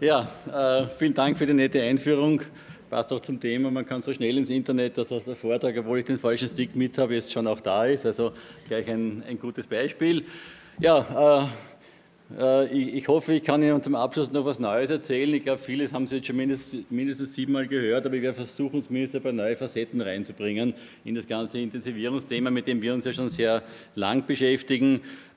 Ja, vielen Dank für die nette Einführung. Passt auch zum Thema. Man kann so schnell ins Internet, dass aus der Vortrag, obwohl ich den falschen Stick mit habe, jetzt schon auch da ist. Also gleich ein gutes Beispiel. Ja, ich hoffe, ich kann Ihnen zum Abschluss noch was Neues erzählen. Ich glaube, vieles haben Sie jetzt schon mindestens 7-mal gehört, aber ich werde versuchen, uns mindestens ein paar neue Facetten reinzubringen in das ganze Intensivierungsthema, mit dem wir uns ja schon sehr lang beschäftigen.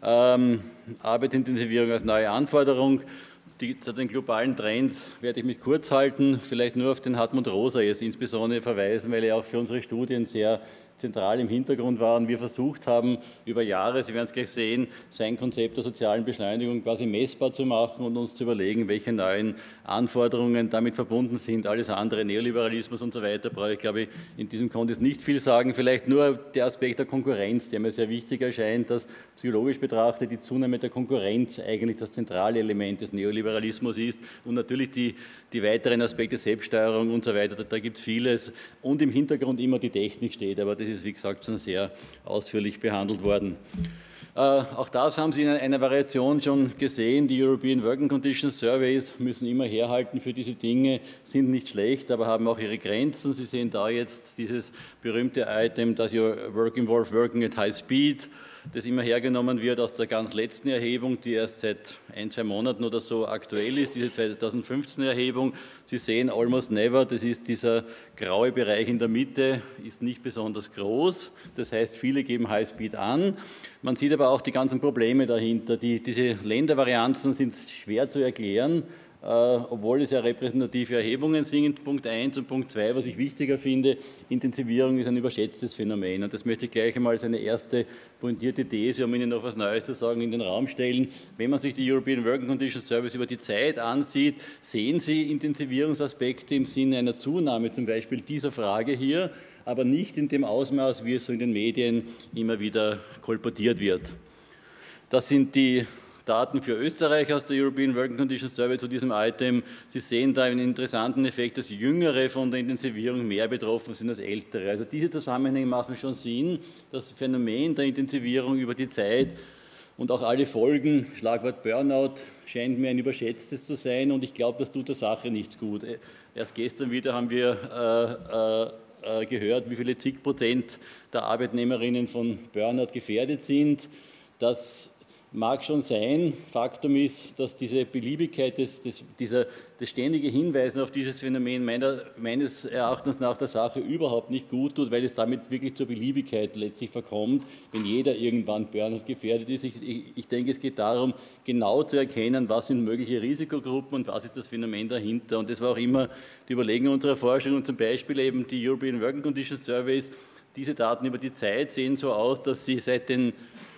Arbeitsintensivierung als neue Anforderung. Zu den globalen Trends werde ich mich kurz halten, vielleicht nur auf den Hartmut Rosa jetzt insbesondere verweisen, weil er auch für unsere Studien sehr zentral im Hintergrund war und wir versucht haben, über Jahre, Sie werden es gleich sehen, sein Konzept der sozialen Beschleunigung quasi messbar zu machen und uns zu überlegen, welche neuen Anforderungen damit verbunden sind. Alles andere, Neoliberalismus und so weiter, brauche ich, glaube ich, in diesem Kontext nicht viel sagen. Vielleicht nur der Aspekt der Konkurrenz, der mir sehr wichtig erscheint, dass psychologisch betrachtet die Zunahme der Konkurrenz eigentlich das zentrale Element des Neoliberalismus ist und natürlich die weiteren Aspekte Selbststeuerung und so weiter, da gibt es vieles und im Hintergrund immer die Technik steht, aber das ist, wie gesagt, schon sehr ausführlich behandelt worden. Auch das haben Sie in einer Variation schon gesehen. Die European Working Conditions Surveys müssen immer herhalten für diese Dinge, sind nicht schlecht, aber haben auch ihre Grenzen. Sie sehen da jetzt dieses berühmte Item, dass Your Work involves working at high speed, das immer hergenommen wird aus der ganz letzten Erhebung, die erst seit 1-2 Monaten oder so aktuell ist, diese 2015 Erhebung. Sie sehen Almost Never, das ist dieser graue Bereich in der Mitte, ist nicht besonders groß. Das heißt, viele geben Highspeed an. Man sieht aber auch die ganzen Probleme dahinter. Diese Ländervarianzen sind schwer zu erklären, obwohl es ja repräsentative Erhebungen sind, Punkt 1 und Punkt 2, was ich wichtiger finde, Intensivierung ist ein überschätztes Phänomen und das möchte ich gleich einmal als eine erste pointierte These, um Ihnen noch was Neues zu sagen, in den Raum stellen. Wenn man sich die European Working Conditions Surveys über die Zeit ansieht, sehen Sie Intensivierungsaspekte im Sinne einer Zunahme zum Beispiel dieser Frage hier, aber nicht in dem Ausmaß, wie es so in den Medien immer wieder kolportiert wird. Das sind die Daten für Österreich aus der European Working Conditions Survey zu diesem Item. Sie sehen da einen interessanten Effekt, dass Jüngere von der Intensivierung mehr betroffen sind als Ältere. Also diese Zusammenhänge machen schon Sinn. Das Phänomen der Intensivierung über die Zeit und auch alle Folgen, Schlagwort Burnout, scheint mir ein überschätztes zu sein und ich glaube, das tut der Sache nichts gut. Erst gestern wieder haben wir gehört, wie viele zig% der Arbeitnehmerinnen von Burnout gefährdet sind. Das mag schon sein. Faktum ist, dass diese Beliebigkeit, das ständige Hinweisen auf dieses Phänomen meines Erachtens nach der Sache überhaupt nicht gut tut, weil es damit wirklich zur Beliebigkeit letztlich verkommt, wenn jeder irgendwann Burnout gefährdet ist. Ich denke, es geht darum, genau zu erkennen, was sind mögliche Risikogruppen und was ist das Phänomen dahinter. Und das war auch immer die Überlegung unserer Forschung und zum Beispiel eben die European Working Conditions Surveys. Diese Daten über die Zeit sehen so aus, dass sie seit den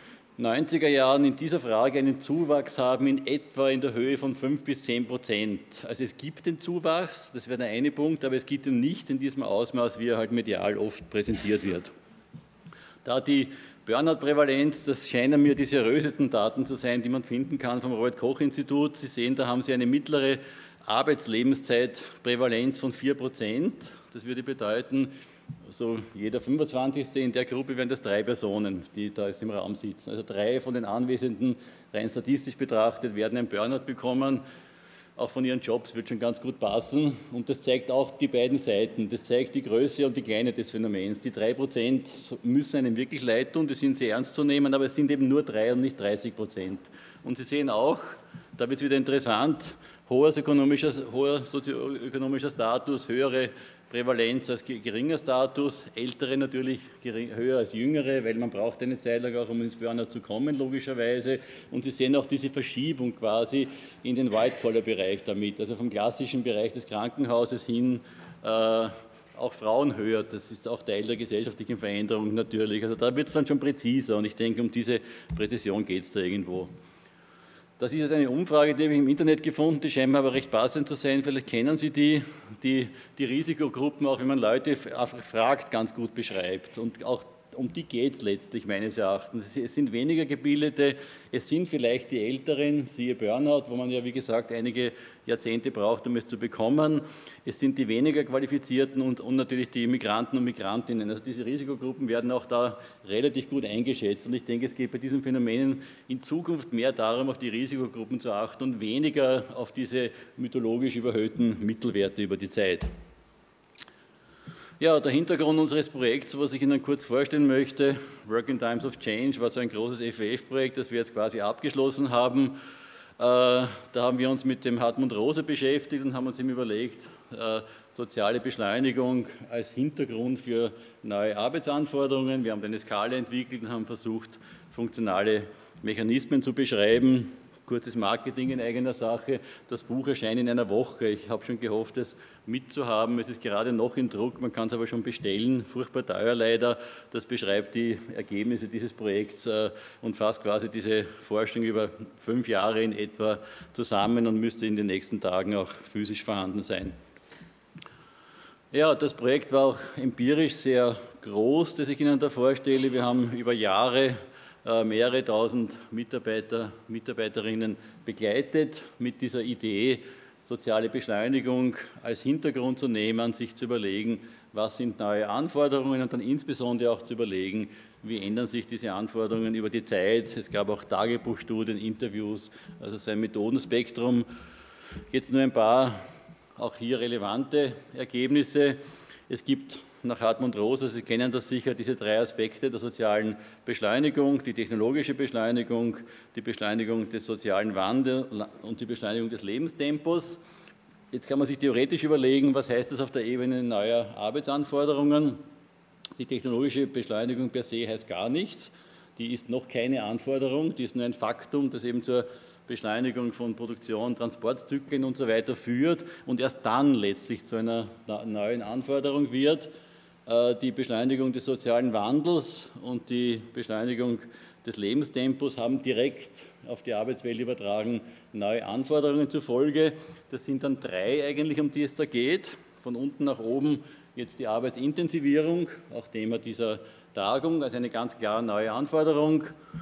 90er Jahren in dieser Frage einen Zuwachs haben in etwa in der Höhe von 5-10%. Also es gibt den Zuwachs, das wäre der eine Punkt, aber es gibt ihn nicht in diesem Ausmaß, wie er halt medial oft präsentiert wird. Da die Burnout-Prävalenz, das scheinen mir die seriösesten Daten zu sein, die man finden kann vom Robert-Koch-Institut. Sie sehen, da haben Sie eine mittlere Arbeitslebenszeitprävalenz von 4%. Das würde bedeuten, so jeder 25. in der Gruppe wären das 3 Personen, die da jetzt im Raum sitzen. Also 3 von den Anwesenden, rein statistisch betrachtet, werden ein Burnout bekommen. Auch von ihren Jobs wird schon ganz gut passen. Und das zeigt auch die beiden Seiten. Das zeigt die Größe und die Kleine des Phänomens. Die 3% müssen einem wirklich leid tun, die sind sehr ernst zu nehmen, aber es sind eben nur 3 und nicht 30%. Und Sie sehen auch, da wird es wieder interessant, hoher sozioökonomischer Status, höhere Prävalenz als geringer Status, Ältere natürlich höher als Jüngere, weil man braucht eine Zeit lang auch, um ins Burnout zu kommen, logischerweise. Und Sie sehen auch diese Verschiebung quasi in den White-Collar-Bereich damit, also vom klassischen Bereich des Krankenhauses hin, auch Frauen höher, das ist auch Teil der gesellschaftlichen Veränderung natürlich. Also da wird es dann schon präziser und ich denke, um diese Präzision geht es da irgendwo. Das ist jetzt eine Umfrage, die habe ich im Internet gefunden, die scheint mir aber recht passend zu sein. Vielleicht kennen Sie die Risikogruppen, auch wenn man Leute einfach fragt, ganz gut beschreibt und auch um die geht es letztlich meines Erachtens. Es sind weniger Gebildete, es sind vielleicht die Älteren, siehe Burnout, wo man ja wie gesagt einige Jahrzehnte braucht, um es zu bekommen. Es sind die weniger Qualifizierten und natürlich die Migranten und Migrantinnen. Also diese Risikogruppen werden auch da relativ gut eingeschätzt. Und ich denke, es geht bei diesen Phänomenen in Zukunft mehr darum, auf die Risikogruppen zu achten und weniger auf diese mythologisch überhöhten Mittelwerte über die Zeit. Ja, der Hintergrund unseres Projekts, was ich Ihnen kurz vorstellen möchte, Work in Times of Change, war so ein großes FWF-Projekt, das wir jetzt quasi abgeschlossen haben. Da haben wir uns mit dem Hartmut Rosa beschäftigt und haben uns ihm überlegt, soziale Beschleunigung als Hintergrund für neue Arbeitsanforderungen. Wir haben eine Skala entwickelt und haben versucht, funktionale Mechanismen zu beschreiben. Kurzes Marketing in eigener Sache. Das Buch erscheint in einer Woche. Ich habe schon gehofft, es mitzuhaben. Es ist gerade noch in Druck, man kann es aber schon bestellen. Furchtbar teuer leider. Das beschreibt die Ergebnisse dieses Projekts und fasst quasi diese Forschung über 5 Jahre in etwa zusammen und müsste in den nächsten Tagen auch physisch vorhanden sein. Ja, das Projekt war auch empirisch sehr groß, das ich Ihnen da vorstelle. Wir haben über Jahre mehrere tausend Mitarbeiter, Mitarbeiterinnen begleitet mit dieser Idee, soziale Beschleunigung als Hintergrund zu nehmen, sich zu überlegen, was sind neue Anforderungen und dann insbesondere auch zu überlegen, wie ändern sich diese Anforderungen über die Zeit. Es gab auch Tagebuchstudien, Interviews, also sein Methodenspektrum. Jetzt nur ein paar auch hier relevante Ergebnisse. Es gibt nach Hartmut Rosa, Sie kennen das sicher, diese 3 Aspekte der sozialen Beschleunigung, die technologische Beschleunigung, die Beschleunigung des sozialen Wandels und die Beschleunigung des Lebenstempos. Jetzt kann man sich theoretisch überlegen, was heißt das auf der Ebene neuer Arbeitsanforderungen. Die technologische Beschleunigung per se heißt gar nichts, die ist noch keine Anforderung, die ist nur ein Faktum, das eben zur Beschleunigung von Produktion, Transportzyklen und so weiter führt und erst dann letztlich zu einer neuen Anforderung wird. Die Beschleunigung des sozialen Wandels und die Beschleunigung des Lebenstempos haben direkt auf die Arbeitswelt übertragen neue Anforderungen zur Folge. Das sind dann 3 eigentlich, um die es da geht. Von unten nach oben jetzt die Arbeitsintensivierung, auch Thema dieser Tagung, also eine ganz klare neue Anforderung.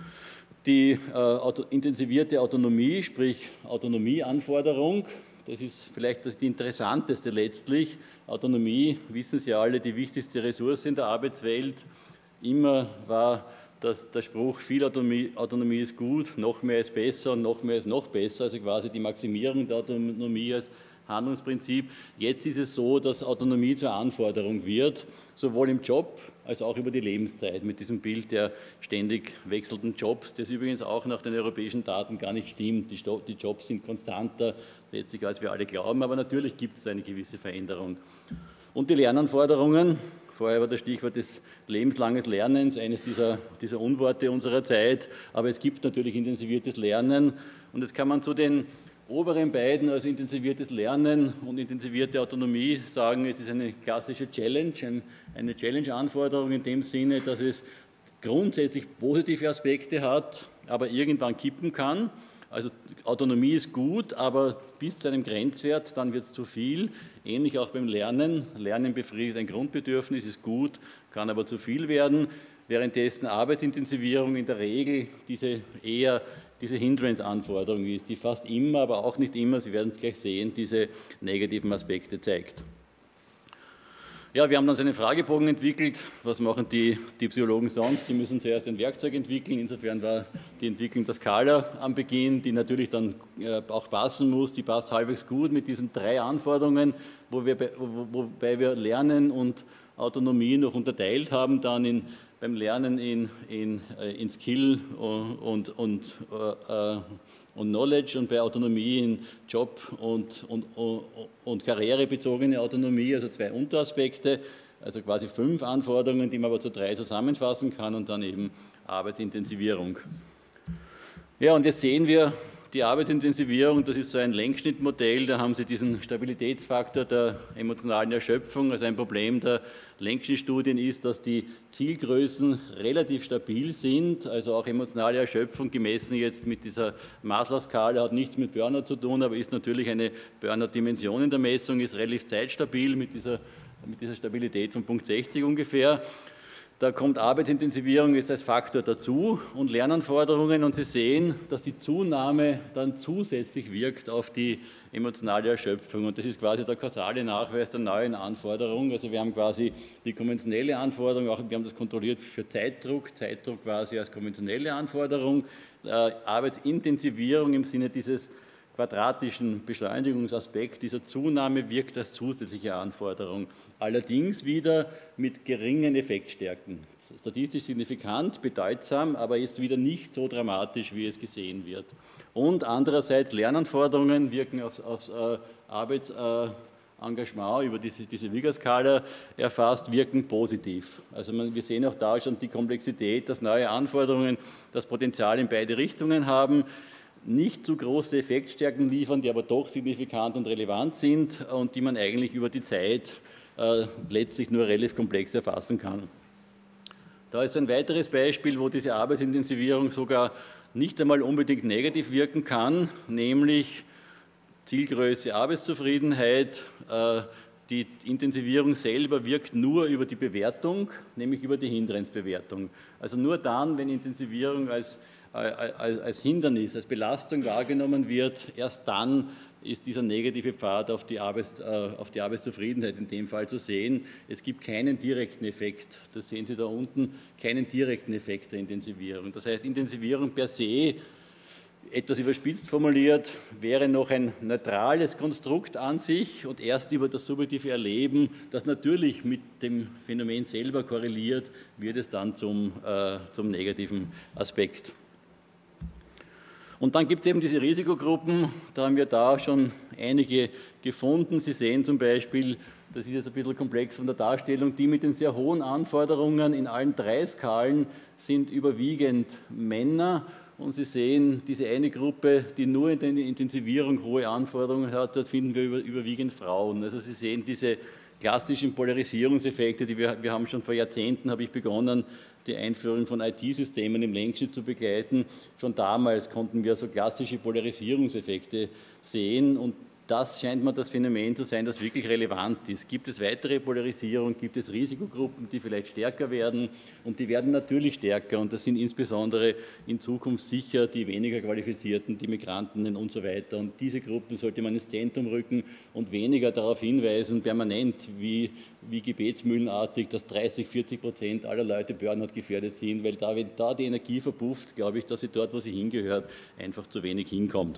Die intensivierte Autonomie, sprich Autonomieanforderung. Das ist vielleicht die interessanteste letztlich. Autonomie, wissen Sie alle, die wichtigste Ressource in der Arbeitswelt. Immer war der Spruch, viel Autonomie ist gut, noch mehr ist besser und noch mehr ist noch besser, also quasi die Maximierung der Autonomie als Handlungsprinzip. Jetzt ist es so, dass Autonomie zur Anforderung wird, sowohl im Job als auch über die Lebenszeit, mit diesem Bild der ständig wechselnden Jobs, das übrigens auch nach den europäischen Daten gar nicht stimmt. Die Jobs sind konstanter, letztlich als wir alle glauben, aber natürlich gibt es eine gewisse Veränderung. Und die Lernanforderungen, vorher war das Stichwort des lebenslangen Lernens, eines dieser Unworte unserer Zeit, aber es gibt natürlich intensiviertes Lernen und jetzt kann man zu den oberen beiden, also intensiviertes Lernen und intensivierte Autonomie, sagen, es ist eine klassische Challenge, eine Challenge-Anforderung in dem Sinne, dass es grundsätzlich positive Aspekte hat, aber irgendwann kippen kann. Also Autonomie ist gut, aber bis zu einem Grenzwert, dann wird es zu viel. Ähnlich auch beim Lernen. Lernen befriedigt ein Grundbedürfnis, ist gut, kann aber zu viel werden. Währenddessen Arbeitsintensivierung in der Regel diese Hindrance-Anforderung ist, die fast immer, aber auch nicht immer, Sie werden es gleich sehen, diese negativen Aspekte zeigt. Ja, wir haben dann so einen Fragebogen entwickelt. Was machen die Psychologen sonst? Die müssen zuerst ein Werkzeug entwickeln. Insofern war die Entwicklung der Skala am Beginn, die natürlich dann auch passen muss. Die passt halbwegs gut mit diesen 3 Anforderungen, wobei wir Lernen und Autonomie noch unterteilt haben, dann beim Lernen in Skill und Knowledge und bei Autonomie in Job und karrierebezogene Autonomie, also 2 Unteraspekte, also quasi 5 Anforderungen, die man aber zu 3 zusammenfassen kann und dann eben Arbeitsintensivierung. Ja, und jetzt sehen wir die Arbeitsintensivierung, das ist so ein Längsschnittmodell, da haben Sie diesen Stabilitätsfaktor der emotionalen Erschöpfung. Also ein Problem der Längsschnittstudien ist, dass die Zielgrößen relativ stabil sind, also auch emotionale Erschöpfung gemessen jetzt mit dieser Maslow-Skala hat nichts mit Burnout zu tun, aber ist natürlich eine Burnout-Dimension in der Messung, ist relativ zeitstabil mit dieser Stabilität von Punkt 60 ungefähr. Da kommt Arbeitsintensivierung jetzt als Faktor dazu und Lernanforderungen, und Sie sehen, dass die Zunahme dann zusätzlich wirkt auf die emotionale Erschöpfung, und das ist quasi der kausale Nachweis der neuen Anforderung. Also wir haben quasi die konventionelle Anforderung, auch wir haben das kontrolliert für Zeitdruck quasi als konventionelle Anforderung, Arbeitsintensivierung im Sinne dieses quadratischen Beschleunigungsaspekt dieser Zunahme wirkt als zusätzliche Anforderung, allerdings wieder mit geringen Effektstärken. Statistisch signifikant, bedeutsam, aber jetzt wieder nicht so dramatisch, wie es gesehen wird. Und andererseits Lernanforderungen wirken aufs Arbeitsengagement über diese Vigar-Skala erfasst, wirken positiv. Also wir sehen auch da schon die Komplexität, dass neue Anforderungen das Potenzial in beide Richtungen haben, nicht zu große Effektstärken liefern, die aber doch signifikant und relevant sind und die man eigentlich über die Zeit letztlich nur relativ komplex erfassen kann. Da ist ein weiteres Beispiel, wo diese Arbeitsintensivierung sogar nicht einmal unbedingt negativ wirken kann, nämlich Zielgröße Arbeitszufriedenheit. Die Intensivierung selber wirkt nur über die Bewertung, nämlich über die Hindranzbewertung. Also nur dann, wenn Intensivierung als Hindernis, als Belastung wahrgenommen wird, erst dann ist dieser negative Pfad auf die Arbeitszufriedenheit in dem Fall zu sehen. Es gibt keinen direkten Effekt, das sehen Sie da unten, keinen direkten Effekt der Intensivierung. Das heißt, Intensivierung per se, etwas überspitzt formuliert, wäre noch ein neutrales Konstrukt an sich und erst über das subjektive Erleben, das natürlich mit dem Phänomen selber korreliert, wird es dann zum negativen Aspekt. Und dann gibt es eben diese Risikogruppen, da haben wir da schon einige gefunden. Sie sehen zum Beispiel, das ist jetzt ein bisschen komplex von der Darstellung, die mit den sehr hohen Anforderungen in allen 3 Skalen sind überwiegend Männer. Und Sie sehen, diese eine Gruppe, die nur in der Intensivierung hohe Anforderungen hat, dort finden wir überwiegend Frauen. Also Sie sehen diese klassischen Polarisierungseffekte, die wir haben schon vor Jahrzehnten, habe ich begonnen, die Einführung von IT-Systemen im Längsschnitt zu begleiten. Schon damals konnten wir so klassische Polarisierungseffekte sehen, und das scheint mir das Phänomen zu sein, das wirklich relevant ist. Gibt es weitere Polarisierung, gibt es Risikogruppen, die vielleicht stärker werden, und die werden natürlich stärker, und das sind insbesondere in Zukunft sicher die weniger Qualifizierten, die Migranten und so weiter, und diese Gruppen sollte man ins Zentrum rücken und weniger darauf hinweisen, permanent wie gebetsmühlenartig, dass 30–40% aller Leute Burnout gefährdet sind, weil wenn da die Energie verpufft, glaube ich, dass sie dort, wo sie hingehört, einfach zu wenig hinkommt.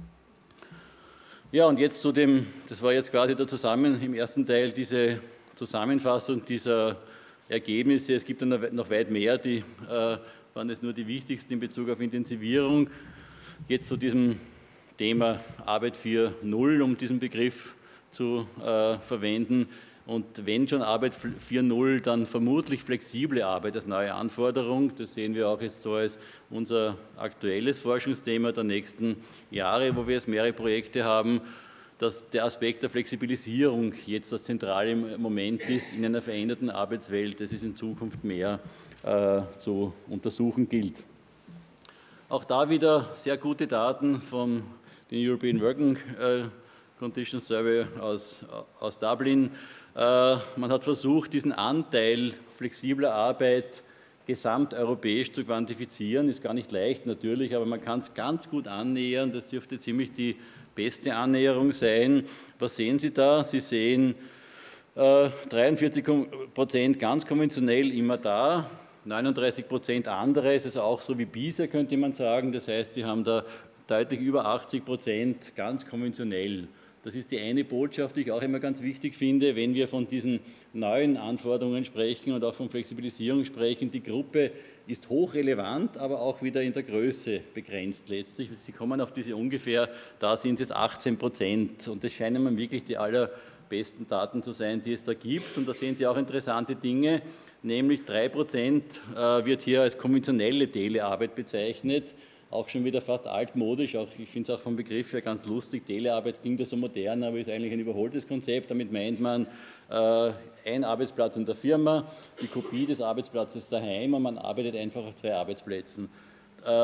Ja, und jetzt zu dem, das war jetzt quasi im ersten Teil diese Zusammenfassung dieser Ergebnisse. Es gibt dann noch weit mehr, die waren jetzt nur die wichtigsten in Bezug auf Intensivierung. Jetzt zu diesem Thema Arbeit 4.0, um diesen Begriff zu verwenden. Und wenn schon Arbeit 4.0, dann vermutlich flexible Arbeit als neue Anforderung. Das sehen wir auch jetzt so als unser aktuelles Forschungsthema der nächsten Jahre, wo wir jetzt mehrere Projekte haben, dass der Aspekt der Flexibilisierung jetzt das zentrale Moment ist in einer veränderten Arbeitswelt, das es in Zukunft mehr zu untersuchen gilt. Auch da wieder sehr gute Daten vom European Working Conditions Survey aus Dublin. Man hat versucht, diesen Anteil flexibler Arbeit gesamteuropäisch zu quantifizieren. Ist gar nicht leicht natürlich, aber man kann es ganz gut annähern. Das dürfte ziemlich die beste Annäherung sein. Was sehen Sie da? Sie sehen 43% ganz konventionell immer da, 39% anderes, also auch so wie bisher könnte man sagen. Das heißt, Sie haben da deutlich über 80% ganz konventionell. Das ist die eine Botschaft, die ich auch immer ganz wichtig finde, wenn wir von diesen neuen Anforderungen sprechen und auch von Flexibilisierung sprechen. Die Gruppe ist hochrelevant, aber auch wieder in der Größe begrenzt letztlich. Sie kommen auf diese ungefähr, da sind es 18%, und das scheinen mir wirklich die allerbesten Daten zu sein, die es da gibt. Und da sehen Sie auch interessante Dinge, nämlich 3% wird hier als konventionelle Telearbeit bezeichnet. Auch schon wieder fast altmodisch, ich finde es auch vom Begriff her ganz lustig, Telearbeit klingt ja so modern, aber ist eigentlich ein überholtes Konzept. Damit meint man ein Arbeitsplatz in der Firma, die Kopie des Arbeitsplatzes daheim, und man arbeitet einfach auf 2 Arbeitsplätzen.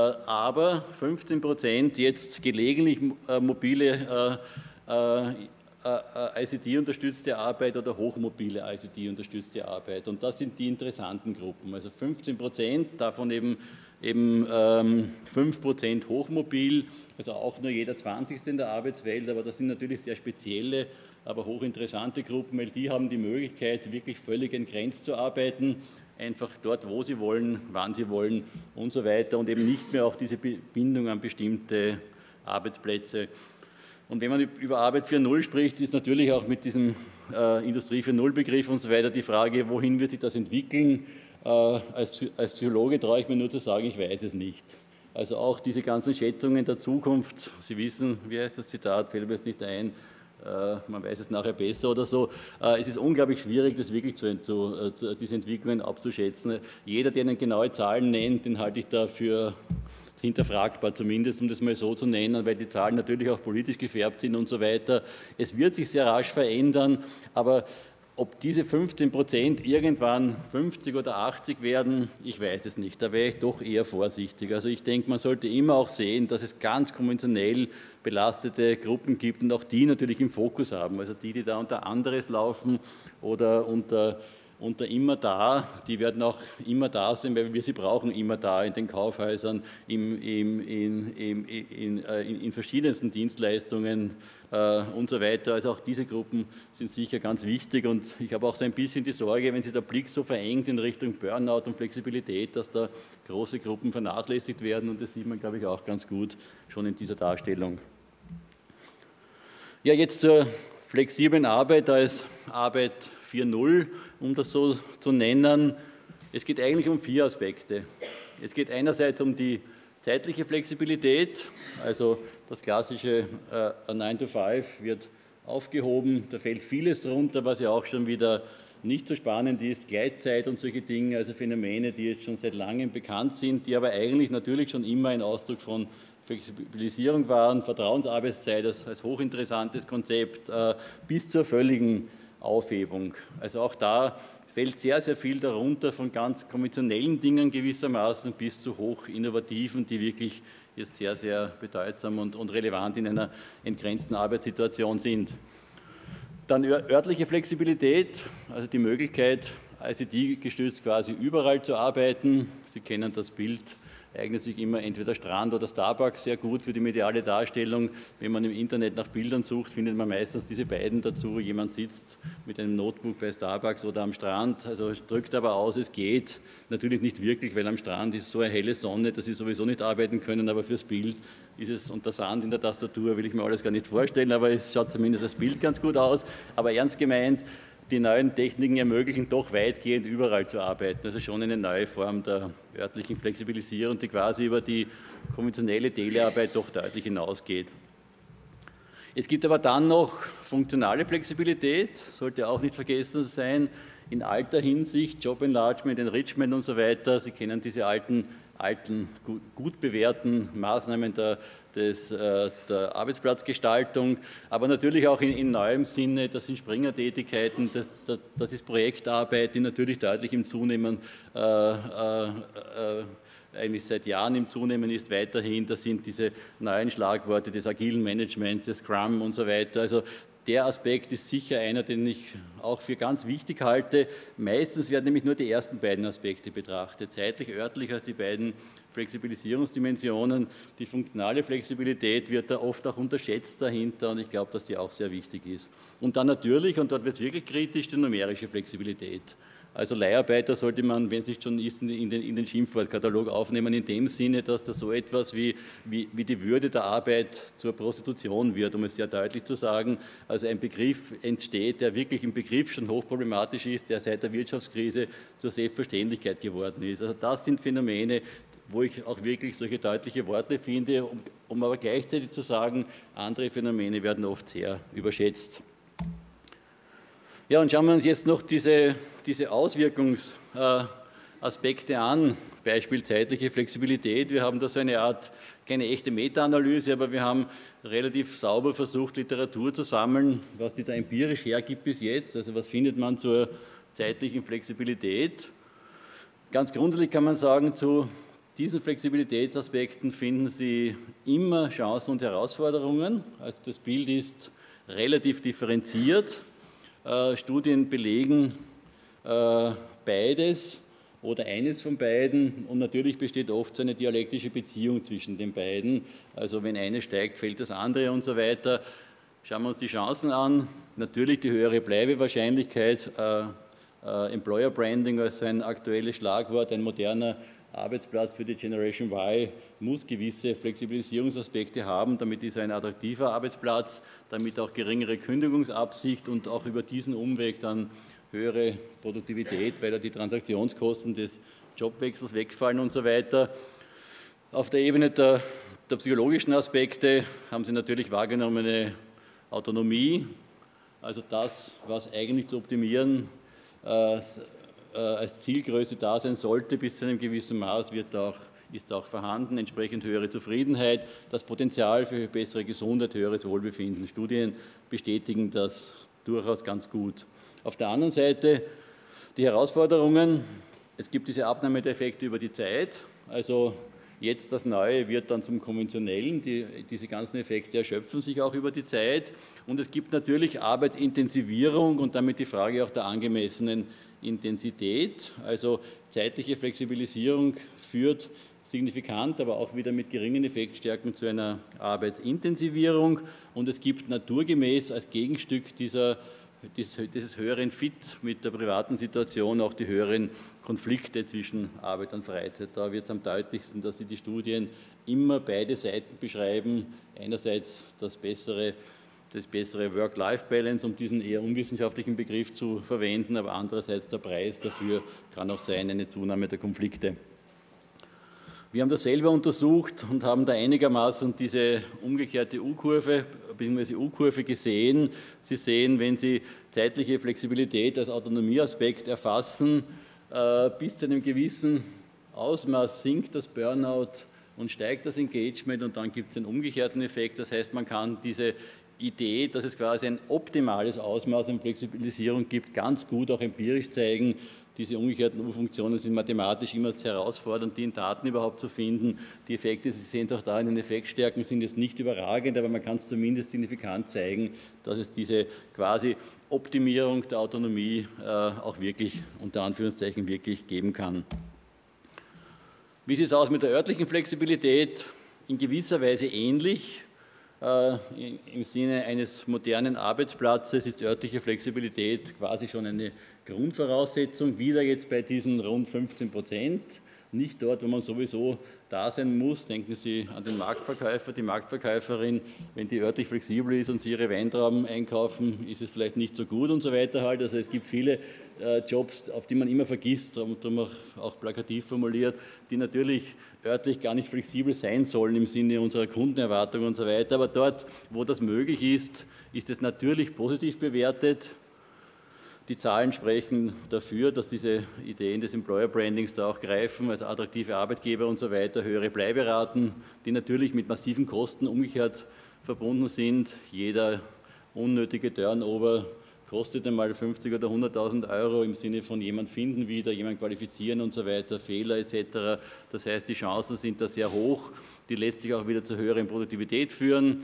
Aber 15% jetzt gelegentlich mobile ICT-unterstützte Arbeit oder hochmobile ICT-unterstützte Arbeit. Und das sind die interessanten Gruppen. Also 15%, davon eben 5% hochmobil, also auch nur jeder 20. in der Arbeitswelt, aber das sind natürlich sehr spezielle, aber hochinteressante Gruppen, weil die haben die Möglichkeit, wirklich völlig entgrenzt zu arbeiten, einfach dort, wo sie wollen, wann sie wollen und so weiter und eben nicht mehr auch diese Bindung an bestimmte Arbeitsplätze. Und wenn man über Arbeit 4.0 spricht, ist natürlich auch mit diesem Industrie 4.0-Begriff und so weiter die Frage, wohin wird sich das entwickeln? Als Psychologe traue ich mir nur zu sagen, ich weiß es nicht. Also auch diese ganzen Schätzungen der Zukunft, Sie wissen, wie heißt das Zitat, fällt mir jetzt nicht ein, man weiß es nachher besser oder so. Es ist unglaublich schwierig, das wirklich diese Entwicklungen abzuschätzen. Jeder, der Ihnen genaue Zahlen nennt, den halte ich dafür hinterfragbar zumindest, um das mal so zu nennen, weil die Zahlen natürlich auch politisch gefärbt sind und so weiter. Es wird sich sehr rasch verändern, aber ob diese 15% irgendwann 50 oder 80 werden, ich weiß es nicht. Da wäre ich doch eher vorsichtig. Also ich denke, man sollte immer auch sehen, dass es ganz konventionell belastete Gruppen gibt und auch die natürlich im Fokus haben. Also die da unter anderes laufen oder unter immer da, die werden auch immer da sein, weil wir sie brauchen immer da in den Kaufhäusern, in verschiedensten Dienstleistungen und so weiter. Also auch diese Gruppen sind sicher ganz wichtig und ich habe auch so ein bisschen die Sorge, wenn sich der Blick so verengt in Richtung Burnout und Flexibilität, dass da große Gruppen vernachlässigt werden und das sieht man, glaube ich, auch ganz gut schon in dieser Darstellung. Ja, jetzt zur flexiblen Arbeit als Arbeit 4.0, um das so zu nennen. Es geht eigentlich um 4 Aspekte. Es geht einerseits um die zeitliche Flexibilität, also das klassische 9 to 5 wird aufgehoben, da fällt vieles drunter, was ja auch schon wieder nicht so spannend ist, Gleitzeit und solche Dinge, also Phänomene, die jetzt schon seit langem bekannt sind, die aber eigentlich natürlich schon immer ein Ausdruck von Flexibilisierung waren, Vertrauensarbeitszeit als hochinteressantes Konzept, bis zur völligen Aufhebung. Also auch da fällt sehr, sehr viel darunter von ganz konventionellen Dingen gewissermaßen bis zu hoch innovativen, die wirklich jetzt sehr, sehr bedeutsam und relevant in einer entgrenzten Arbeitssituation sind. Dann örtliche Flexibilität, also die Möglichkeit, ICT-gestützt quasi überall zu arbeiten. Sie kennen das Bild, eignet sich immer entweder Strand oder Starbucks sehr gut für die mediale Darstellung. Wenn man im Internet nach Bildern sucht, findet man meistens diese beiden dazu. Jemand sitzt mit einem Notebook bei Starbucks oder am Strand, also drückt aber aus, es geht. Natürlich nicht wirklich, weil am Strand ist so eine helle Sonne, dass Sie sowieso nicht arbeiten können, aber fürs Bild ist es, und der Sand in der Tastatur will ich mir alles gar nicht vorstellen, aber es schaut zumindest das Bild ganz gut aus. Aber ernst gemeint, die neuen Techniken ermöglichen doch weitgehend überall zu arbeiten. Also schon eine neue Form der örtlichen Flexibilisierung, die quasi über die konventionelle Telearbeit doch deutlich hinausgeht. Es gibt aber dann noch funktionale Flexibilität, sollte auch nicht vergessen sein, in alter Hinsicht, Job Enlargement, Enrichment und so weiter. Sie kennen diese alten gut bewährten Maßnahmen der Arbeitsplatzgestaltung, aber natürlich auch in neuem Sinne, das sind Springertätigkeiten, das ist Projektarbeit, die natürlich deutlich im Zunehmen, eigentlich seit Jahren im Zunehmen ist weiterhin, das sind diese neuen Schlagworte des agilen Managements, des Scrum und so weiter. Also der Aspekt ist sicher einer, den ich auch für ganz wichtig halte. Meistens werden nämlich nur die ersten beiden Aspekte betrachtet, zeitlich, örtlich als die beiden Flexibilisierungsdimensionen. Die funktionale Flexibilität wird da oft auch unterschätzt dahinter und ich glaube, dass die auch sehr wichtig ist. Und dann natürlich, und dort wird es wirklich kritisch, die numerische Flexibilität. Also Leiharbeiter sollte man, wenn es nicht schon ist, in den Schimpfwortkatalog aufnehmen, in dem Sinne, dass da so etwas wie die Würde der Arbeit zur Prostitution wird, um es sehr deutlich zu sagen. Also ein Begriff entsteht, der wirklich im Begriff schon hochproblematisch ist, der seit der Wirtschaftskrise zur Selbstverständlichkeit geworden ist. Also das sind Phänomene, wo ich auch wirklich solche deutliche Worte finde, um aber gleichzeitig zu sagen, andere Phänomene werden oft sehr überschätzt. Ja, und schauen wir uns jetzt noch diese Auswirkungsaspekte an, Beispiel zeitliche Flexibilität. Wir haben da so eine Art, keine echte Meta-Analyse, aber wir haben relativ sauber versucht, Literatur zu sammeln, was die da empirisch hergibt bis jetzt, also was findet man zur zeitlichen Flexibilität. Ganz grundsätzlich kann man sagen, zu diesen Flexibilitätsaspekten finden Sie immer Chancen und Herausforderungen. Also das Bild ist relativ differenziert. Studien belegen beides oder eines von beiden und natürlich besteht oft so eine dialektische Beziehung zwischen den beiden. Also wenn eines steigt, fällt das andere und so weiter. Schauen wir uns die Chancen an. Natürlich die höhere Bleibewahrscheinlichkeit, Employer Branding als ein aktuelles Schlagwort, ein moderner Arbeitsplatz für die Generation Y muss gewisse Flexibilisierungsaspekte haben, damit ist er ein attraktiver Arbeitsplatz, damit auch geringere Kündigungsabsicht und auch über diesen Umweg dann höhere Produktivität, weil da die Transaktionskosten des Jobwechsels wegfallen und so weiter. Auf der Ebene der psychologischen Aspekte haben Sie natürlich wahrgenommene Autonomie, also das, was eigentlich zu optimieren als Zielgröße da sein sollte, bis zu einem gewissen Maß ist auch vorhanden, entsprechend höhere Zufriedenheit, das Potenzial für bessere Gesundheit, höheres Wohlbefinden. Studien bestätigen das durchaus ganz gut. Auf der anderen Seite die Herausforderungen, es gibt diese Abnahme der Effekte über die Zeit, also jetzt das Neue wird dann zum Konventionellen, diese ganzen Effekte erschöpfen sich auch über die Zeit und es gibt natürlich Arbeitsintensivierung und damit die Frage auch der angemessenen Intensität, also zeitliche Flexibilisierung führt signifikant, aber auch wieder mit geringen Effektstärken zu einer Arbeitsintensivierung und es gibt naturgemäß als Gegenstück dieses höheren Fit mit der privaten Situation auch die höheren Konflikte zwischen Arbeit und Freizeit. Da wird es am deutlichsten, dass Sie die Studien immer beide Seiten beschreiben. Einerseits das bessere Work-Life-Balance, um diesen eher unwissenschaftlichen Begriff zu verwenden, aber andererseits der Preis dafür kann auch sein, eine Zunahme der Konflikte. Wir haben das selber untersucht und haben da einigermaßen diese umgekehrte U-Kurve bzw. U-Kurve gesehen. Sie sehen, wenn Sie zeitliche Flexibilität als Autonomieaspekt erfassen, bis zu einem gewissen Ausmaß sinkt das Burnout und steigt das Engagement und dann gibt es einen umgekehrten Effekt. Das heißt, man kann diese Idee, dass es quasi ein optimales Ausmaß an Flexibilisierung gibt, ganz gut auch empirisch zeigen. Diese umgekehrten U-Funktionen sind mathematisch immer herausfordernd, die in Daten überhaupt zu finden. Die Effekte, Sie sehen es auch da in den Effektstärken, sind jetzt nicht überragend, aber man kann es zumindest signifikant zeigen, dass es diese quasi Optimierung der Autonomie auch wirklich, unter Anführungszeichen, wirklich geben kann. Wie sieht es aus mit der örtlichen Flexibilität? In gewisser Weise ähnlich. Im Sinne eines modernen Arbeitsplatzes ist örtliche Flexibilität quasi schon eine Grundvoraussetzung, wieder jetzt bei diesen rund 15%, nicht dort, wo man sowieso da sein muss. Denken Sie an den Marktverkäufer, die Marktverkäuferin, wenn die örtlich flexibel ist und Sie Ihre Weintrauben einkaufen, ist es vielleicht nicht so gut und so weiter halt. Also es gibt viele Jobs, auf die man immer vergisst, darum auch plakativ formuliert, die natürlich örtlich gar nicht flexibel sein sollen im Sinne unserer Kundenerwartungen und so weiter. Aber dort, wo das möglich ist, ist es natürlich positiv bewertet. Die Zahlen sprechen dafür, dass diese Ideen des Employer Brandings da auch greifen, also attraktive Arbeitgeber und so weiter, höhere Bleiberaten, die natürlich mit massiven Kosten umgekehrt verbunden sind. Jeder unnötige Turnover kostet einmal 50.000 oder 100.000 Euro im Sinne von jemand finden wieder, jemand qualifizieren und so weiter, Fehler etc. Das heißt, die Chancen sind da sehr hoch, die letztlich auch wieder zur höheren Produktivität führen.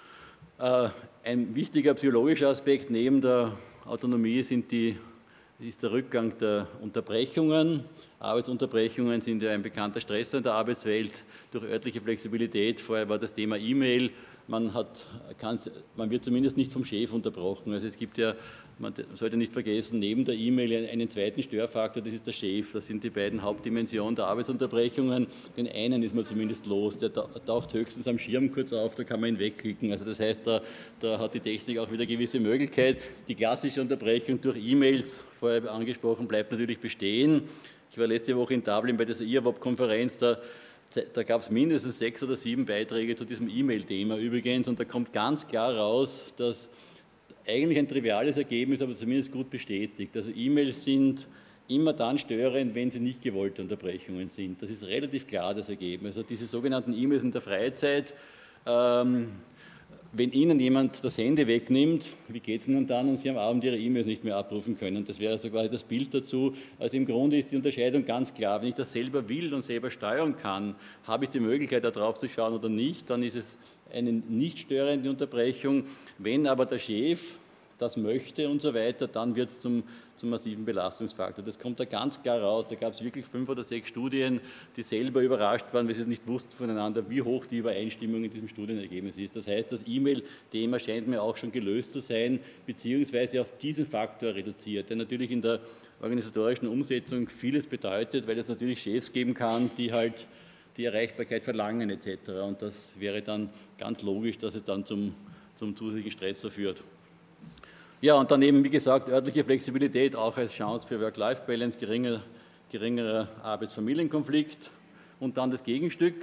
Ein wichtiger psychologischer Aspekt neben der Autonomie ist der Rückgang der Unterbrechungen. Arbeitsunterbrechungen sind ja ein bekannter Stressor in der Arbeitswelt durch örtliche Flexibilität. Vorher war das Thema E-Mail. Man wird zumindest nicht vom Chef unterbrochen. Also es gibt ja, man sollte nicht vergessen, neben der E-Mail einen zweiten Störfaktor, das ist der Chef. Das sind die beiden Hauptdimensionen der Arbeitsunterbrechungen. Den einen ist man zumindest los, der taucht höchstens am Schirm kurz auf, da kann man ihn wegklicken. Also das heißt, da hat die Technik auch wieder gewisse Möglichkeit. Die klassische Unterbrechung durch E-Mails, vorher angesprochen, bleibt natürlich bestehen. Ich war letzte Woche in Dublin bei dieser IAWOP-Konferenz, da gab es mindestens 6 oder 7 Beiträge zu diesem E-Mail-Thema übrigens und da kommt ganz klar raus, dass eigentlich ein triviales Ergebnis, aber zumindest gut bestätigt. Also E-Mails sind immer dann störend, wenn sie nicht gewollte Unterbrechungen sind. Das ist relativ klar, das Ergebnis. Also diese sogenannten E-Mails in der Freizeit wenn Ihnen jemand das Handy wegnimmt, wie geht es Ihnen dann und Sie am Abend Ihre E-Mails nicht mehr abrufen können? Das wäre so quasi das Bild dazu. Also im Grunde ist die Unterscheidung ganz klar. Wenn ich das selber will und selber steuern kann, habe ich die Möglichkeit, da drauf zu schauen oder nicht, dann ist es eine nicht störende Unterbrechung. Wenn aber der Chef das möchte und so weiter, dann wird es zum massiven Belastungsfaktor. Das kommt da ganz klar raus. Da gab es wirklich 5 oder 6 Studien, die selber überrascht waren, weil sie nicht wussten voneinander, wie hoch die Übereinstimmung in diesem Studienergebnis ist. Das heißt, das E-Mail-Thema scheint mir auch schon gelöst zu sein, beziehungsweise auf diesen Faktor reduziert, der natürlich in der organisatorischen Umsetzung vieles bedeutet, weil es natürlich Chefs geben kann, die halt die Erreichbarkeit verlangen etc. Und das wäre dann ganz logisch, dass es dann zum zusätzlichen Stressor führt. Ja, und dann eben, wie gesagt, örtliche Flexibilität auch als Chance für Work-Life-Balance, geringerer Arbeits-Familienkonflikt. Und dann das Gegenstück,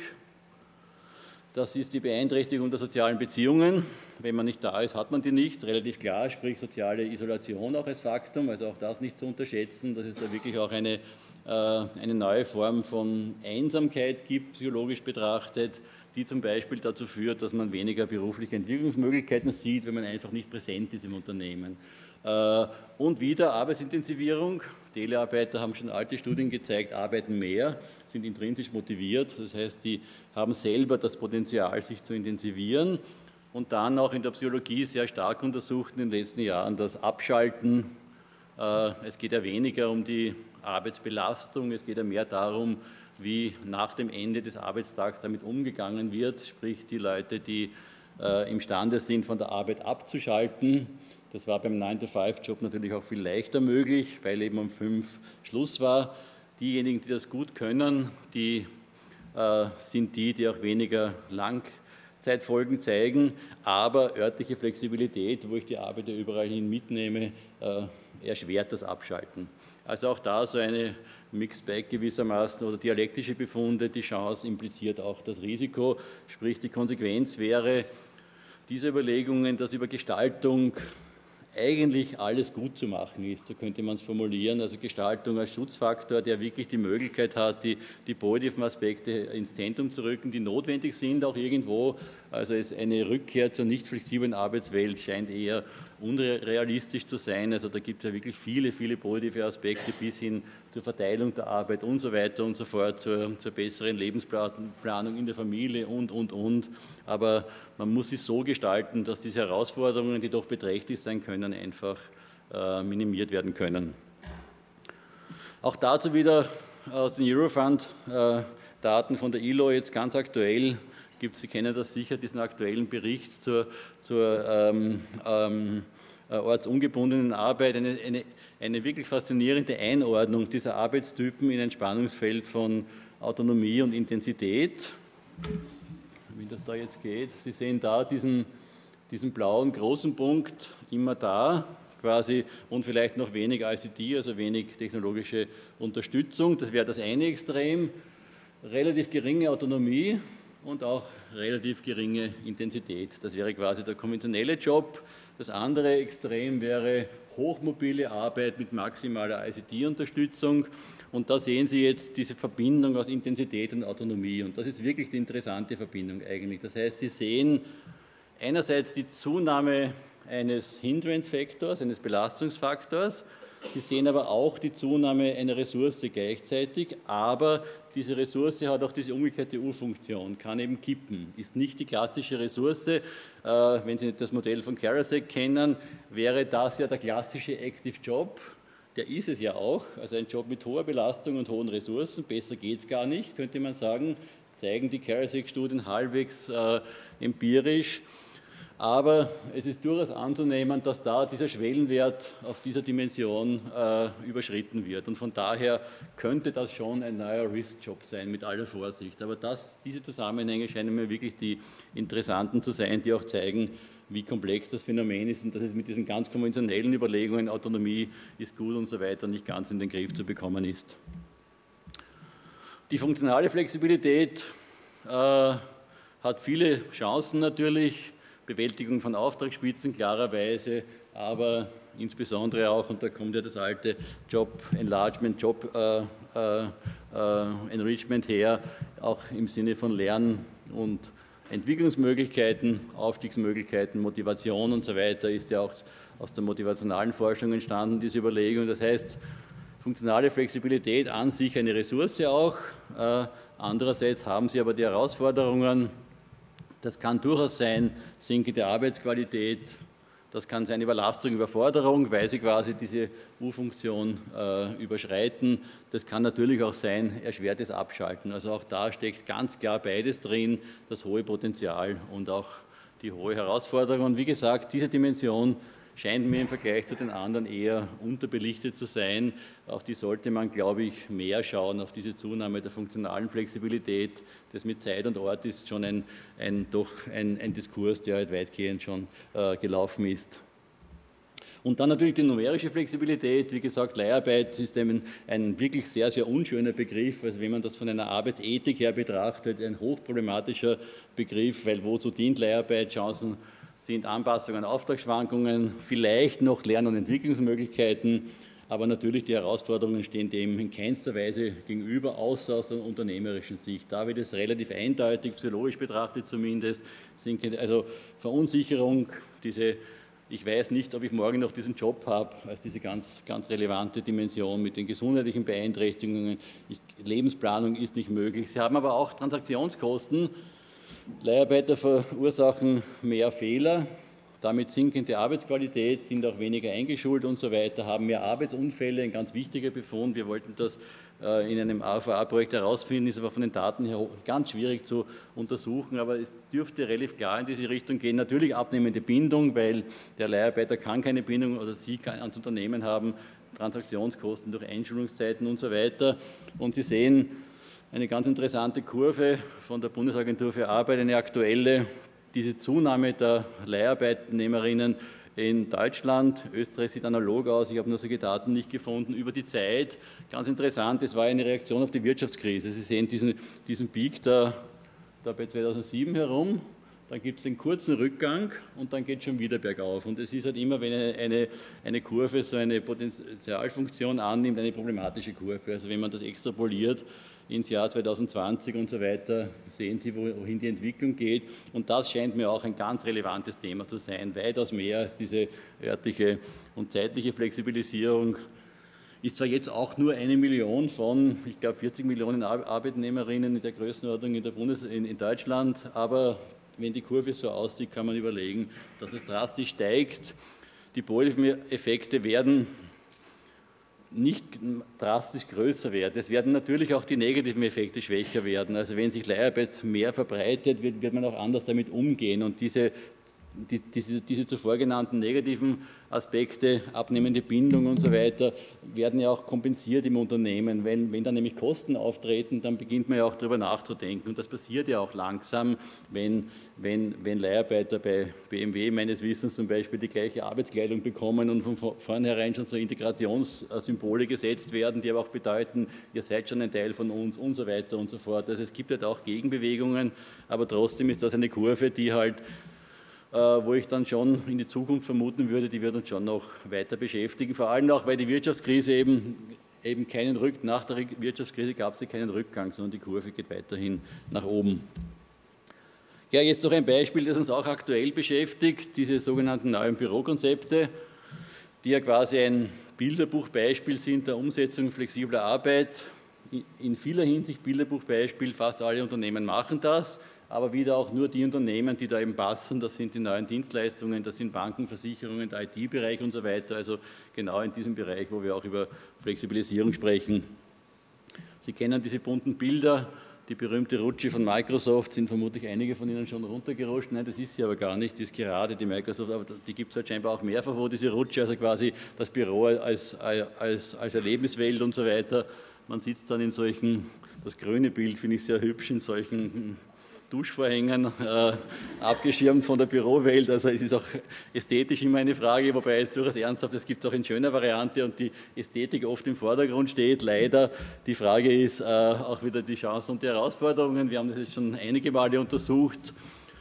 das ist die Beeinträchtigung der sozialen Beziehungen. Wenn man nicht da ist, hat man die nicht, relativ klar, sprich soziale Isolation auch als Faktum, also auch das nicht zu unterschätzen, dass es da wirklich auch eine neue Form von Einsamkeit gibt, psychologisch betrachtet, die zum Beispiel dazu führt, dass man weniger berufliche Entwicklungsmöglichkeiten sieht, wenn man einfach nicht präsent ist im Unternehmen. Und wieder Arbeitsintensivierung. Telearbeiter haben schon alte Studien gezeigt, arbeiten mehr, sind intrinsisch motiviert. Das heißt, die haben selber das Potenzial, sich zu intensivieren. Und dann auch in der Psychologie sehr stark untersucht in den letzten Jahren das Abschalten. Es geht ja weniger um die Arbeitsbelastung, es geht ja mehr darum, wie nach dem Ende des Arbeitstags damit umgegangen wird, sprich die Leute, die imstande sind, von der Arbeit abzuschalten. Das war beim 9-to-5-Job natürlich auch viel leichter möglich, weil eben um 5 Schluss war. Diejenigen, die das gut können, die sind die auch weniger Langzeitfolgen zeigen, aber örtliche Flexibilität, wo ich die Arbeit ja überall hin mitnehme, erschwert das Abschalten. Also auch da so eine Mixed Bag gewissermaßen oder dialektische Befunde, die Chance impliziert auch das Risiko, sprich die Konsequenz wäre dieser Überlegungen, dass über Gestaltung eigentlich alles gut zu machen ist, so könnte man es formulieren, also Gestaltung als Schutzfaktor, der wirklich die Möglichkeit hat, die positiven Aspekte ins Zentrum zu rücken, die notwendig sind auch irgendwo, also eine Rückkehr zur nicht flexiblen Arbeitswelt scheint eher unrealistisch zu sein, also da gibt es ja wirklich viele, viele positive Aspekte bis hin zur Verteilung der Arbeit und so weiter und so fort, zur besseren Lebensplanung in der Familie und, aber man muss es so gestalten, dass diese Herausforderungen, die doch beträchtlich sein können, einfach minimiert werden können. Auch dazu wieder aus den Eurofund-Daten von der ILO jetzt ganz aktuell. Sie kennen das sicher, diesen aktuellen Bericht zur ortsungebundenen Arbeit, eine wirklich faszinierende Einordnung dieser Arbeitstypen in ein Spannungsfeld von Autonomie und Intensität. Wie das da jetzt geht. Sie sehen da diesen blauen großen Punkt immer da, quasi, und vielleicht noch wenig ICT, also wenig technologische Unterstützung. Das wäre das eine Extrem, relativ geringe Autonomie und auch relativ geringe Intensität. Das wäre quasi der konventionelle Job. Das andere Extrem wäre hochmobile Arbeit mit maximaler ICT-Unterstützung. Und da sehen Sie jetzt diese Verbindung aus Intensität und Autonomie. Und das ist wirklich die interessante Verbindung eigentlich. Das heißt, Sie sehen einerseits die Zunahme eines Hindrance-Faktors, eines Belastungsfaktors. Sie sehen aber auch die Zunahme einer Ressource gleichzeitig, aber diese Ressource hat auch diese umgekehrte U-Funktion, kann eben kippen, ist nicht die klassische Ressource. Wenn Sie das Modell von Karasek kennen, wäre das ja der klassische Active Job. Der ist es ja auch, also ein Job mit hoher Belastung und hohen Ressourcen, besser geht es gar nicht, könnte man sagen, zeigen die Karasek-Studien halbwegs empirisch. Aber es ist durchaus anzunehmen, dass da dieser Schwellenwert auf dieser Dimension überschritten wird. Und von daher könnte das schon ein neuer Risk-Job sein, mit aller Vorsicht. Aber diese Zusammenhänge scheinen mir wirklich die interessanten zu sein, die auch zeigen, wie komplex das Phänomen ist und dass es mit diesen ganz konventionellen Überlegungen, Autonomie ist gut und so weiter, nicht ganz in den Griff zu bekommen ist. Die funktionale Flexibilität hat viele Chancen natürlich, Bewältigung von Auftragsspitzen klarerweise, aber insbesondere auch, und da kommt ja das alte Job Enlargement, Job Enrichment her, auch im Sinne von Lern- und Entwicklungsmöglichkeiten, Aufstiegsmöglichkeiten, Motivation und so weiter ist ja auch aus der motivationalen Forschung entstanden, diese Überlegung. Das heißt, funktionale Flexibilität an sich eine Ressource auch. Andererseits haben sie aber die Herausforderungen, das kann durchaus sein, sinkende Arbeitsqualität, das kann sein Überlastung, Überforderung, weil sie quasi diese U-Funktion überschreiten. Das kann natürlich auch sein erschwertes Abschalten. Also auch da steckt ganz klar beides drin, das hohe Potenzial und auch die hohe Herausforderung. Und wie gesagt, diese Dimension scheint mir im Vergleich zu den anderen eher unterbelichtet zu sein. Auf die sollte man, glaube ich, mehr schauen, auf diese Zunahme der funktionalen Flexibilität. Das mit Zeit und Ort ist schon ein Diskurs, der halt weitgehend schon gelaufen ist. Und dann natürlich die numerische Flexibilität. Wie gesagt, Leiharbeit ist ein wirklich sehr, sehr unschöner Begriff. Also wenn man das von einer Arbeitsethik her betrachtet, ein hochproblematischer Begriff, weil wozu dient Leiharbeit? Chancen sind Anpassungen an Auftragsschwankungen, vielleicht noch Lern- und Entwicklungsmöglichkeiten, aber natürlich die Herausforderungen stehen dem in keinster Weise gegenüber, außer aus der unternehmerischen Sicht. Da wird es relativ eindeutig, psychologisch betrachtet zumindest, also Verunsicherung, ich weiß nicht, ob ich morgen noch diesen Job habe, als diese ganz, ganz relevante Dimension mit den gesundheitlichen Beeinträchtigungen. Lebensplanung ist nicht möglich. Sie haben aber auch Transaktionskosten. Leiharbeiter verursachen mehr Fehler, damit sinkende Arbeitsqualität, sind auch weniger eingeschult und so weiter, haben mehr Arbeitsunfälle, ein ganz wichtiger Befund. Wir wollten das in einem AVA-Projekt herausfinden, ist aber von den Daten her ganz schwierig zu untersuchen, aber es dürfte relativ klar in diese Richtung gehen. Natürlich abnehmende Bindung, weil der Leiharbeiter kann keine Bindung oder sie kann ans Unternehmen haben, Transaktionskosten durch Einschulungszeiten und so weiter. Und Sie sehen, eine ganz interessante Kurve von der Bundesagentur für Arbeit, eine aktuelle, diese Zunahme der Leiharbeitnehmerinnen in Deutschland. Österreich sieht analog aus, ich habe nur solche Daten nicht gefunden, über die Zeit. Ganz interessant, es war eine Reaktion auf die Wirtschaftskrise. Sie sehen diesen Peak da bei 2007 herum, dann gibt es einen kurzen Rückgang und dann geht es schon wieder bergauf. Und es ist halt immer, wenn eine Kurve so eine Potentialfunktion annimmt, eine problematische Kurve. Also wenn man das extrapoliert ins Jahr 2020 und so weiter, sehen Sie, wohin die Entwicklung geht. Und das scheint mir auch ein ganz relevantes Thema zu sein, weitaus mehr als diese örtliche und zeitliche Flexibilisierung. Ist zwar jetzt auch nur 1 Million von, ich glaube, 40 Millionen Arbeitnehmerinnen in der Größenordnung in Deutschland, aber wenn die Kurve so aussieht, kann man überlegen, dass es drastisch steigt. Die positiven Effekte werden nicht drastisch größer werden. Es werden natürlich auch die negativen Effekte schwächer werden. Also wenn sich Leiharbeit mehr verbreitet, wird man auch anders damit umgehen. Und diese zuvor genannten negativen Aspekte, abnehmende Bindung und so weiter, werden ja auch kompensiert im Unternehmen. Wenn dann nämlich Kosten auftreten, dann beginnt man ja auch darüber nachzudenken. Und das passiert ja auch langsam, wenn Leiharbeiter bei BMW meines Wissens zum Beispiel die gleiche Arbeitskleidung bekommen und von vornherein schon so Integrationssymbole gesetzt werden, die aber auch bedeuten, ihr seid schon ein Teil von uns und so weiter und so fort. Also es gibt halt auch Gegenbewegungen, aber trotzdem ist das eine Kurve, die halt wo ich dann schon in die Zukunft vermuten würde, die wird uns schon noch weiter beschäftigen, vor allem auch, weil die Wirtschaftskrise eben nach der Wirtschaftskrise gab es ja keinen Rückgang, sondern die Kurve geht weiterhin nach oben. Ja, jetzt noch ein Beispiel, das uns auch aktuell beschäftigt, diese sogenannten neuen Bürokonzepte, die ja quasi ein Bilderbuchbeispiel sind der Umsetzung flexibler Arbeit. In vieler Hinsicht Bilderbuchbeispiel, fast alle Unternehmen machen das, aber wieder auch nur die Unternehmen, die da eben passen, das sind die neuen Dienstleistungen, das sind Banken, Versicherungen, der IT-Bereich und so weiter, also genau in diesem Bereich, wo wir auch über Flexibilisierung sprechen. Sie kennen diese bunten Bilder, die berühmte Rutsche von Microsoft, sind vermutlich einige von Ihnen schon runtergerutscht, nein, das ist sie aber gar nicht, die ist gerade die Microsoft, aber die gibt es halt scheinbar auch mehrfach, wo diese Rutsche, also quasi das Büro als Erlebniswelt und so weiter, man sitzt dann in solchen, das grüne Bild finde ich sehr hübsch, in solchen Duschvorhängen, abgeschirmt von der Bürowelt, also es ist auch ästhetisch immer eine Frage, wobei es durchaus ernsthaft, es gibt auch in schöner Variante und die Ästhetik oft im Vordergrund steht, leider. Die Frage ist auch wieder die Chancen und die Herausforderungen, wir haben das jetzt schon einige Male untersucht.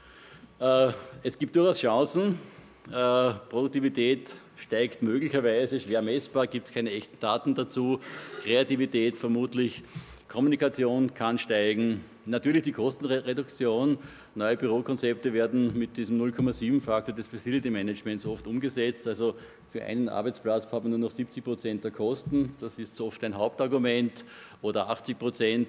Es gibt durchaus Chancen, Produktivität steigt möglicherweise, schwer messbar, gibt es keine echten Daten dazu, Kreativität vermutlich, Kommunikation kann steigen, Natürlich die Kostenreduktion. Neue Bürokonzepte werden mit diesem 0,7-Faktor des Facility Managements oft umgesetzt. Also für einen Arbeitsplatz hat man nur noch 70% der Kosten. Das ist oft ein Hauptargument oder 80%.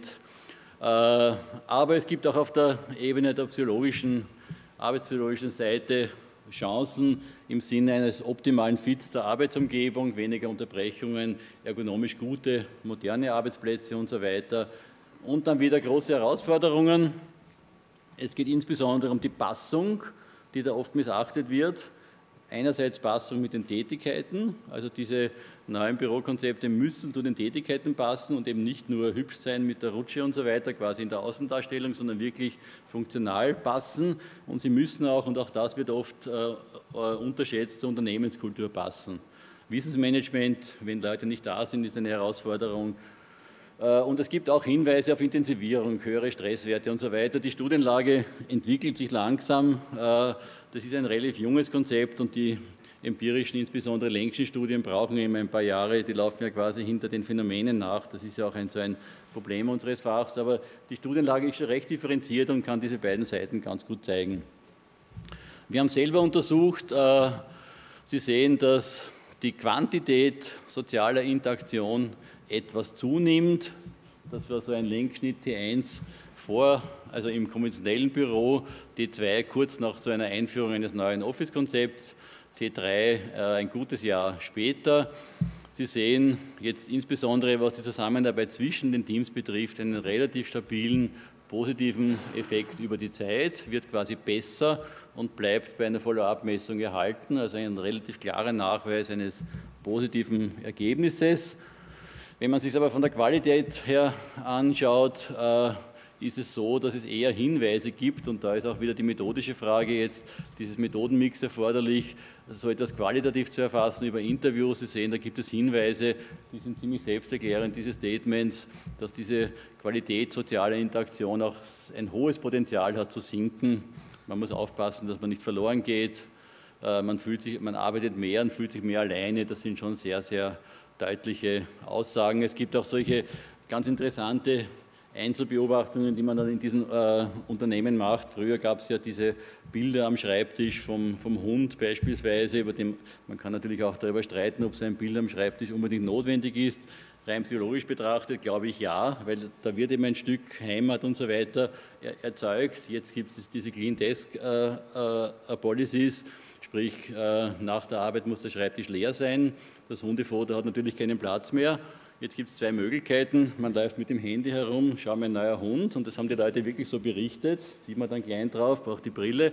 Aber es gibt auch auf der Ebene der arbeitspsychologischen Seite Chancen im Sinne eines optimalen Fits der Arbeitsumgebung, weniger Unterbrechungen, ergonomisch gute, moderne Arbeitsplätze und so weiter. Und dann wieder große Herausforderungen. Es geht insbesondere um die Passung, die da oft missachtet wird. Einerseits Passung mit den Tätigkeiten, also diese neuen Bürokonzepte müssen zu den Tätigkeiten passen und eben nicht nur hübsch sein mit der Rutsche und so weiter, quasi in der Außendarstellung, sondern wirklich funktional passen. Und sie müssen auch, und auch das wird oft unterschätzt, zur Unternehmenskultur passen. Wissensmanagement, wenn Leute nicht da sind, ist eine Herausforderung. Und es gibt auch Hinweise auf Intensivierung, höhere Stresswerte und so weiter. Die Studienlage entwickelt sich langsam. Das ist ein relativ junges Konzept und die empirischen, insbesondere längsten Studien brauchen immer ein paar Jahre. Die laufen ja quasi hinter den Phänomenen nach. Das ist ja auch so ein Problem unseres Fachs. Aber die Studienlage ist schon recht differenziert und kann diese beiden Seiten ganz gut zeigen. Wir haben selber untersucht, Sie sehen, dass die Quantität sozialer Interaktion etwas zunimmt. Das war so ein Längsschnitt T1 also im konventionellen Büro, T2 kurz nach so einer Einführung eines neuen Office-Konzepts, T3 ein gutes Jahr später. Sie sehen jetzt insbesondere, was die Zusammenarbeit zwischen den Teams betrifft, einen relativ stabilen, positiven Effekt über die Zeit, wird quasi besser und bleibt bei einer Follow-up-Messung erhalten, also ein relativ klarer Nachweis eines positiven Ergebnisses. Wenn man sich aber von der Qualität her anschaut, ist es so, dass es eher Hinweise gibt, und da ist auch wieder die methodische Frage jetzt, dieses Methodenmix erforderlich, so etwas qualitativ zu erfassen über Interviews. Sie sehen, da gibt es Hinweise, die sind ziemlich selbsterklärend, diese Statements, dass diese Qualität sozialer Interaktion auch ein hohes Potenzial hat zu sinken. Man muss aufpassen, dass man nicht verloren geht. Man arbeitet mehr und fühlt sich mehr alleine. Das sind schon sehr, sehr deutliche Aussagen. Es gibt auch solche ganz interessante Einzelbeobachtungen, die man dann in diesen Unternehmen macht. Früher gab es ja diese Bilder am Schreibtisch vom Hund beispielsweise, man kann natürlich auch darüber streiten, ob so ein Bild am Schreibtisch unbedingt notwendig ist. Rein psychologisch betrachtet glaube ich ja, weil da wird eben ein Stück Heimat und so weiter erzeugt. Jetzt gibt es diese Clean Desk Policies, sprich nach der Arbeit muss der Schreibtisch leer sein. Das Hundefoto hat natürlich keinen Platz mehr. Jetzt gibt es zwei Möglichkeiten. Man läuft mit dem Handy herum, schau mal, ein neuer Hund, und das haben die Leute wirklich so berichtet, sieht man dann klein drauf, braucht die Brille,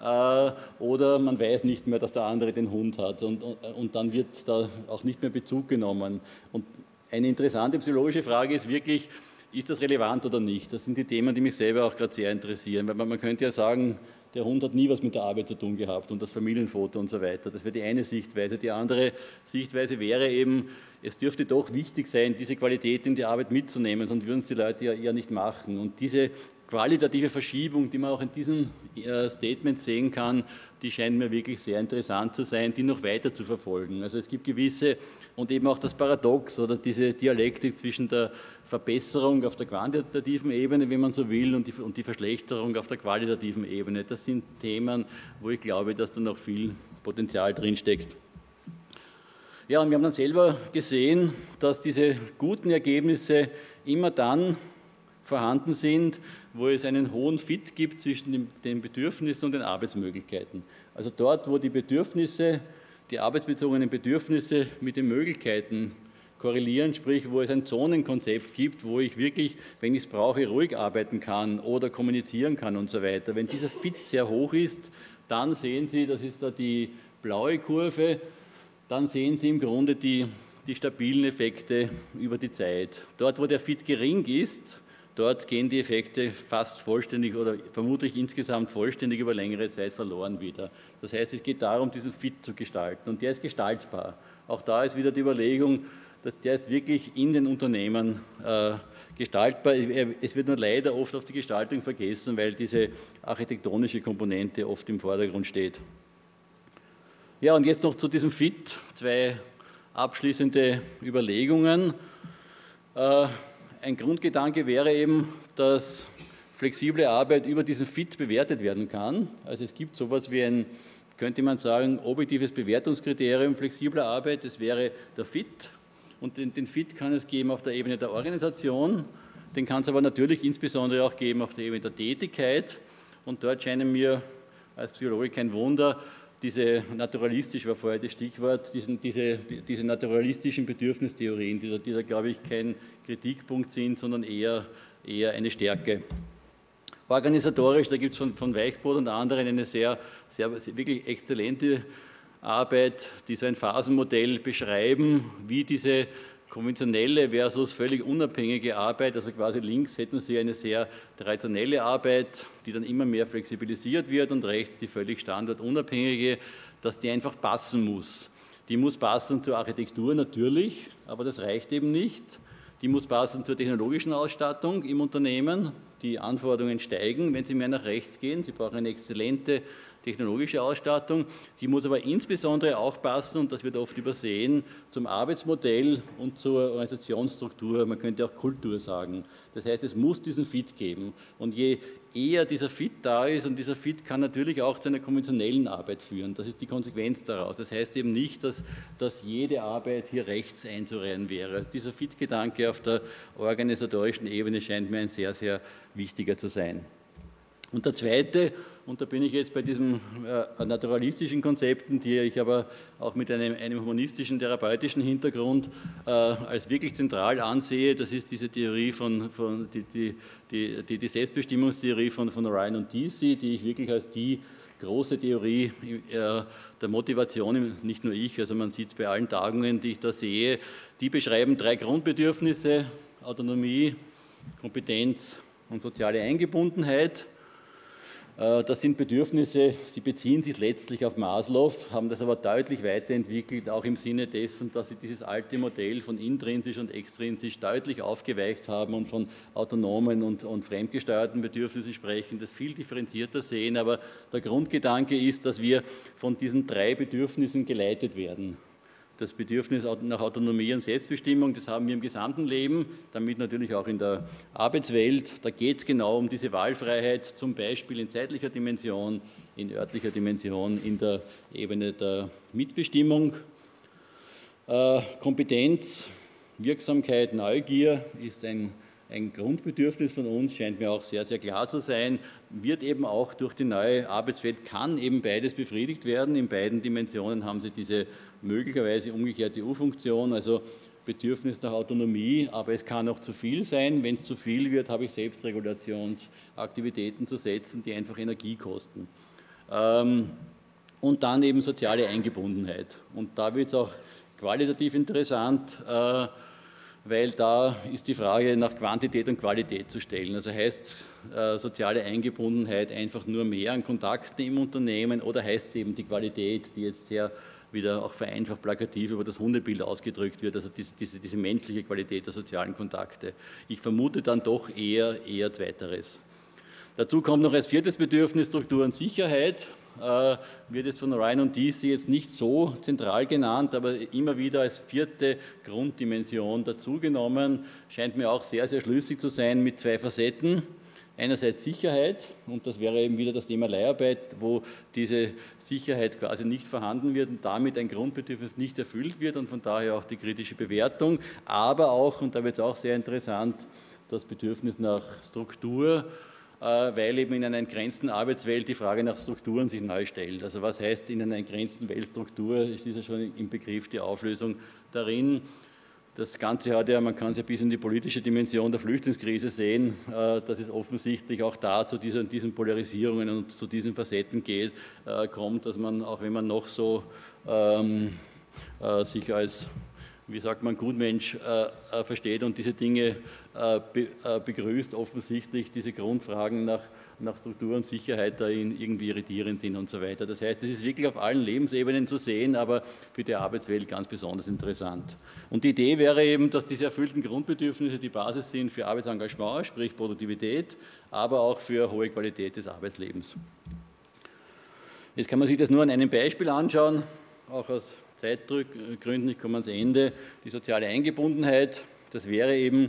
oder man weiß nicht mehr, dass der andere den Hund hat, und dann wird da auch nicht mehr Bezug genommen. Und eine interessante psychologische Frage ist wirklich, ist das relevant oder nicht? Das sind die Themen, die mich selber auch gerade sehr interessieren, weil man könnte ja sagen, der Hund hat nie was mit der Arbeit zu tun gehabt und das Familienfoto und so weiter. Das wäre die eine Sichtweise. Die andere Sichtweise wäre eben, es dürfte doch wichtig sein, diese Qualität in die Arbeit mitzunehmen, sonst würden es die Leute ja eher nicht machen. Und diese qualitative Verschiebung, die man auch in diesen Statements sehen kann, die scheint mir wirklich sehr interessant zu sein, die noch weiter zu verfolgen. Also es gibt gewisse, und eben auch das Paradox oder diese Dialektik zwischen der Verbesserung auf der quantitativen Ebene, wenn man so will, und die Verschlechterung auf der qualitativen Ebene. Das sind Themen, wo ich glaube, dass da noch viel Potenzial drinsteckt. Ja, und wir haben dann selber gesehen, dass diese guten Ergebnisse immer dann vorhanden sind, wo es einen hohen Fit gibt zwischen den Bedürfnissen und den Arbeitsmöglichkeiten. Also dort, wo die Bedürfnisse, die arbeitsbezogenen Bedürfnisse mit den Möglichkeiten korrelieren, sprich, wo es ein Zonenkonzept gibt, wo ich wirklich, wenn ich es brauche, ruhig arbeiten kann oder kommunizieren kann und so weiter. Wenn dieser Fit sehr hoch ist, dann sehen Sie, das ist da die blaue Kurve, dann sehen Sie im Grunde die stabilen Effekte über die Zeit. Dort, wo der Fit gering ist, dort gehen die Effekte fast vollständig oder vermutlich insgesamt vollständig über längere Zeit verloren wieder. Das heißt, es geht darum, diesen Fit zu gestalten, und der ist gestaltbar. Auch da ist wieder die Überlegung, dass der ist wirklich in den Unternehmen gestaltbar. Es wird nur leider oft auf die Gestaltung vergessen, weil diese architektonische Komponente oft im Vordergrund steht. Ja, und jetzt noch zu diesem Fit, zwei abschließende Überlegungen. Ein Grundgedanke wäre eben, dass flexible Arbeit über diesen Fit bewertet werden kann. Also es gibt sowas wie ein, könnte man sagen, objektives Bewertungskriterium flexibler Arbeit, das wäre der Fit. Und den Fit kann es geben auf der Ebene der Organisation, den kann es aber natürlich insbesondere auch geben auf der Ebene der Tätigkeit. Und dort scheinen mir als Psychologe kein Wunder, diese naturalistisch war vorher das Stichwort, diese naturalistischen Bedürfnistheorien, die da, glaube ich, kein Kritikpunkt sind, sondern eher eine Stärke. Organisatorisch, da gibt es von Weichbrot und anderen eine sehr wirklich exzellente Arbeit, die so ein Phasenmodell beschreiben, wie diese konventionelle versus völlig unabhängige Arbeit, also quasi links hätten Sie eine sehr traditionelle Arbeit, die dann immer mehr flexibilisiert wird und rechts die völlig standortunabhängige, dass die einfach passen muss. Die muss passen zur Architektur natürlich, aber das reicht eben nicht. Die muss passen zur technologischen Ausstattung im Unternehmen. Die Anforderungen steigen, wenn Sie mehr nach rechts gehen. Sie brauchen eine exzellente technologische Ausstattung. Sie muss aber insbesondere auch passen, und das wird oft übersehen, zum Arbeitsmodell und zur Organisationsstruktur, man könnte auch Kultur sagen. Das heißt, es muss diesen Fit geben. Und je eher dieser Fit da ist, und dieser Fit kann natürlich auch zu einer konventionellen Arbeit führen, das ist die Konsequenz daraus. Das heißt eben nicht, dass jede Arbeit hier rechts einzureihen wäre. Also dieser Fit-Gedanke auf der organisatorischen Ebene scheint mir ein sehr, sehr wichtiger zu sein. Und der zweite, und da bin ich jetzt bei diesen naturalistischen Konzepten, die ich aber auch mit einem humanistischen, therapeutischen Hintergrund als wirklich zentral ansehe, das ist diese Theorie die Selbstbestimmungstheorie von Ryan und Deci, die ich wirklich als die große Theorie der Motivation, nicht nur ich, also man sieht es bei allen Tagungen, die ich da sehe, die beschreiben 3 Grundbedürfnisse: Autonomie, Kompetenz und soziale Eingebundenheit. Das sind Bedürfnisse, sie beziehen sich letztlich auf Maslow, haben das aber deutlich weiterentwickelt, auch im Sinne dessen, dass sie dieses alte Modell von intrinsisch und extrinsisch deutlich aufgeweicht haben und von autonomen und fremdgesteuerten Bedürfnissen sprechen, das viel differenzierter sehen. Aber der Grundgedanke ist, dass wir von diesen 3 Bedürfnissen geleitet werden. Das Bedürfnis nach Autonomie und Selbstbestimmung, das haben wir im gesamten Leben, damit natürlich auch in der Arbeitswelt. Da geht es genau um diese Wahlfreiheit, zum Beispiel in zeitlicher Dimension, in örtlicher Dimension, in der Ebene der Mitbestimmung. Kompetenz, Wirksamkeit, Neugier ist ein Grundbedürfnis von uns, scheint mir auch sehr, sehr klar zu sein, wird eben auch durch die neue Arbeitswelt, kann eben beides befriedigt werden. In beiden Dimensionen haben Sie diese möglicherweise umgekehrte U-Funktion, also Bedürfnis nach Autonomie, aber es kann auch zu viel sein. Wenn es zu viel wird, habe ich Selbstregulationsaktivitäten zu setzen, die einfach Energie kosten. Und dann eben soziale Eingebundenheit. Und da wird es auch qualitativ interessant, weil da ist die Frage nach Quantität und Qualität zu stellen. Also heißt soziale Eingebundenheit einfach nur mehr an Kontakten im Unternehmen oder heißt es eben die Qualität, die jetzt sehr wieder auch vereinfacht plakativ über das Hundebild ausgedrückt wird, also diese menschliche Qualität der sozialen Kontakte. Ich vermute dann doch eher Zweiteres. Dazu kommt noch als 4. Bedürfnis Struktur und Sicherheit. Wird es von Ryan und Deci jetzt nicht so zentral genannt, aber immer wieder als 4. Grunddimension dazugenommen, scheint mir auch sehr, sehr schlüssig zu sein mit 2 Facetten. Einerseits Sicherheit, und das wäre eben wieder das Thema Leiharbeit, wo diese Sicherheit quasi nicht vorhanden wird und damit ein Grundbedürfnis nicht erfüllt wird und von daher auch die kritische Bewertung, aber auch, und da wird es auch sehr interessant, das Bedürfnis nach Struktur, weil eben in einer entgrenzten Arbeitswelt die Frage nach Strukturen sich neu stellt. Also was heißt in einer entgrenzten Weltstruktur, ist ja schon im Begriff die Auflösung darin. Das Ganze hat ja, man kann es ja bis in die politische Dimension der Flüchtlingskrise sehen, dass es offensichtlich auch da zu diesen Polarisierungen und zu diesen Facetten kommt, dass man, auch wenn man noch so sich als, wie sagt man, Gutmensch versteht und diese Dinge begrüßt, offensichtlich diese Grundfragen nach Struktur und Sicherheit da irgendwie irritierend sind und so weiter. Das heißt, es ist wirklich auf allen Lebensebenen zu sehen, aber für die Arbeitswelt ganz besonders interessant. Und die Idee wäre eben, dass diese erfüllten Grundbedürfnisse die Basis sind für Arbeitsengagement, sprich Produktivität, aber auch für hohe Qualität des Arbeitslebens. Jetzt kann man sich das nur an einem Beispiel anschauen, auch aus Zeitgründen, ich komme ans Ende, die soziale Eingebundenheit, das wäre eben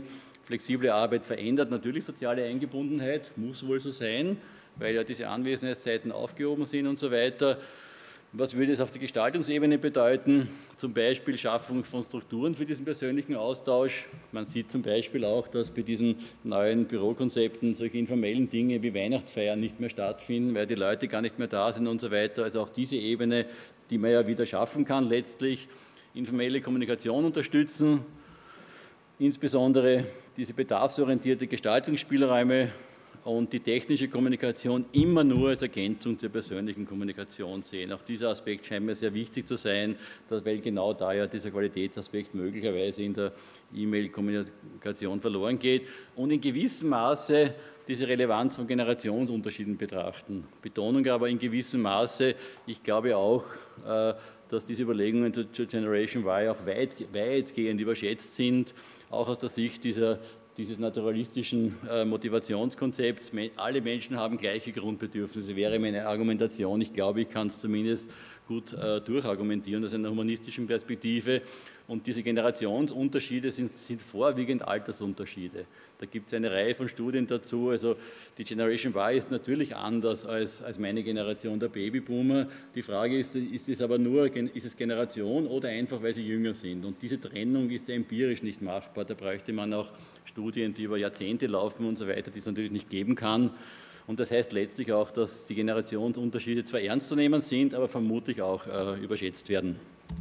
Flexible Arbeit verändert natürlich soziale Eingebundenheit, muss wohl so sein, weil ja diese Anwesenheitszeiten aufgehoben sind und so weiter. Was würde es auf der Gestaltungsebene bedeuten? Zum Beispiel Schaffung von Strukturen für diesen persönlichen Austausch. Man sieht zum Beispiel auch, dass bei diesen neuen Bürokonzepten solche informellen Dinge wie Weihnachtsfeiern nicht mehr stattfinden, weil die Leute gar nicht mehr da sind und so weiter. Also auch diese Ebene, die man ja wieder schaffen kann letztlich. Informelle Kommunikation unterstützen, insbesondere diese bedarfsorientierte Gestaltungsspielräume und die technische Kommunikation immer nur als Ergänzung zur persönlichen Kommunikation sehen. Auch dieser Aspekt scheint mir sehr wichtig zu sein, weil genau da ja dieser Qualitätsaspekt möglicherweise in der E-Mail-Kommunikation verloren geht und in gewissem Maße diese Relevanz von Generationsunterschieden betrachten. Betonung aber in gewissem Maße, ich glaube auch, dass diese Überlegungen zur Generation Y auch weitgehend überschätzt sind, auch aus der Sicht dieses naturalistischen Motivationskonzepts. Alle Menschen haben gleiche Grundbedürfnisse, wäre meine Argumentation. Ich glaube, ich kann es zumindest gut durchargumentieren aus einer humanistischen Perspektive. Und diese Generationsunterschiede sind vorwiegend Altersunterschiede. Da gibt es eine Reihe von Studien dazu. Also die Generation Y ist natürlich anders als meine Generation der Babyboomer. Die Frage ist es aber nur, ist es Generation oder einfach, weil sie jünger sind? Und diese Trennung ist ja empirisch nicht machbar. Da bräuchte man auch Studien, die über Jahrzehnte laufen und so weiter, die es natürlich nicht geben kann. Und das heißt letztlich auch, dass die Generationsunterschiede zwar ernst zu nehmen sind, aber vermutlich auch überschätzt werden.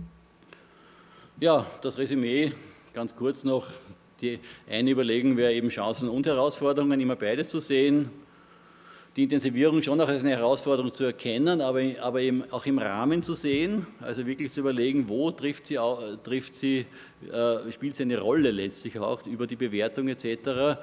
Ja, das Resümee, ganz kurz noch. Die eine Überlegung wäre eben Chancen und Herausforderungen, immer beides zu sehen. Die Intensivierung schon auch als eine Herausforderung zu erkennen, aber eben auch im Rahmen zu sehen, also wirklich zu überlegen, wo spielt sie eine Rolle letztlich auch über die Bewertung etc.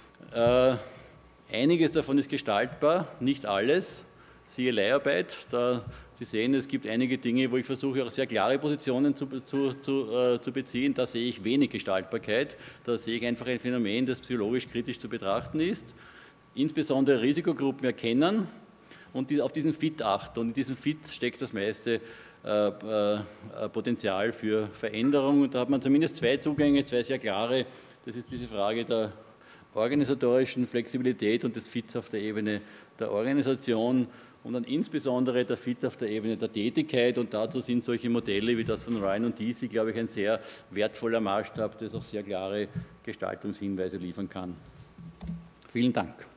Einiges davon ist gestaltbar, nicht alles. Siehe Leiharbeit, Sie sehen, es gibt einige Dinge, wo ich versuche, auch sehr klare Positionen zu beziehen. Da sehe ich wenig Gestaltbarkeit. Da sehe ich einfach ein Phänomen, das psychologisch kritisch zu betrachten ist. Insbesondere Risikogruppen erkennen und auf diesen Fit achten. Und in diesem Fit steckt das meiste Potenzial für Veränderung. Und da hat man zumindest zwei Zugänge, zwei sehr klare. Das ist diese Frage der organisatorischen Flexibilität und des Fits auf der Ebene der Organisation und dann insbesondere der Fit auf der Ebene der Tätigkeit. Und dazu sind solche Modelle wie das von Ryan und Deasy, glaube ich, ein sehr wertvoller Maßstab, das auch sehr klare Gestaltungshinweise liefern kann. Vielen Dank.